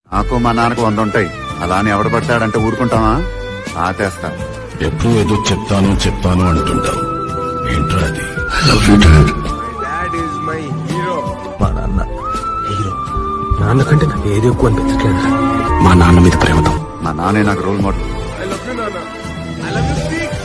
నాకు మా నాన్నకు 100 ఉంటాయి. అలా అని ఎవడు పడతాడంటే ఊరుకుంటావా? ఆతేస్తా. ఎప్పుడు ఏదో చెప్తాను అంటుంటావు. ఏంట్రా అది? మా నాన్న హీరో. నాన్న కంటే నాకు ఏది ఎక్కువ అనిపించట్లేదు. మా నాన్న మీద ప్రేమతో మా నాన్నే నాకు రోల్ మోడల్.